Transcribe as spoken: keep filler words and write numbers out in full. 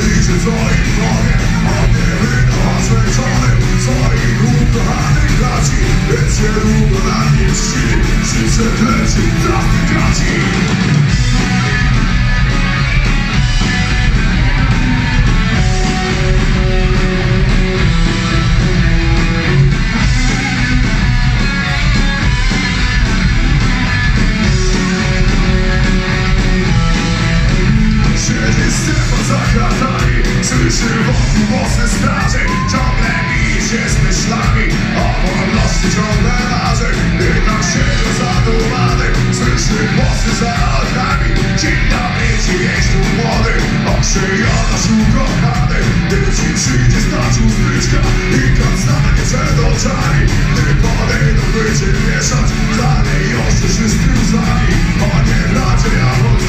liczy co im powie, on nie wydał zmęczony swoich ukochanych braci, więc się długo na nim czci, życzę leci trafigaci. Słyszy wokół mocne straży, ciągle bije się z myślami, o wolności ciągle marzy, jednak siedzą zadumany. Słyszy głosy za oknami, dzień dobry ci jeździł młody, okrzyjona ukochany. Gdy ci przyjdzie stać ustryczka i kat stanie przed oczami, gdy podejdą by cię mieszać, dalej oszczędź z łzami. O nie bracie, ja